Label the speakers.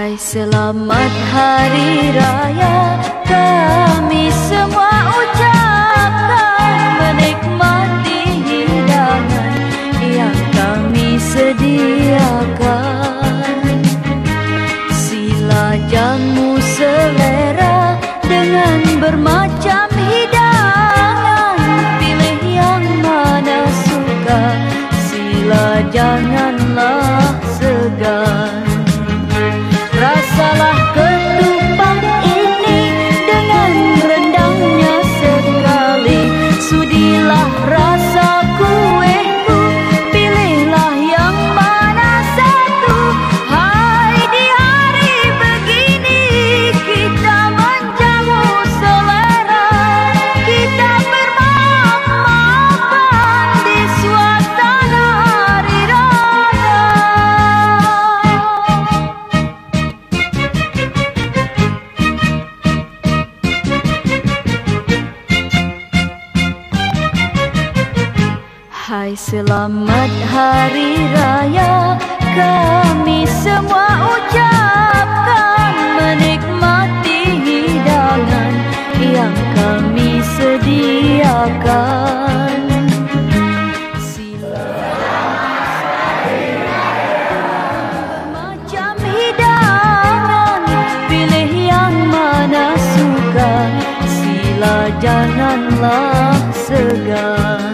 Speaker 1: Hai selamat hari raya, kami semua ucapkan, menikmati hidangan yang kami sediakan. Sila jamu selera dengan bermacam hidangan, pilih yang mana suka, sila janganlah segan. Rasalah ketupat ini dengan rendangnya sekali, sudilah rasa kueku, pilihlah yang mana satu. Hai di hari begini kita menjamu selera, kita bermaaf-maafan di suasana hari raya. Hai selamat hari raya, kami semua ucapkan, menikmati hidangan yang kami sediakan. Macam hidangan, pilih yang mana suka, sila janganlah segan.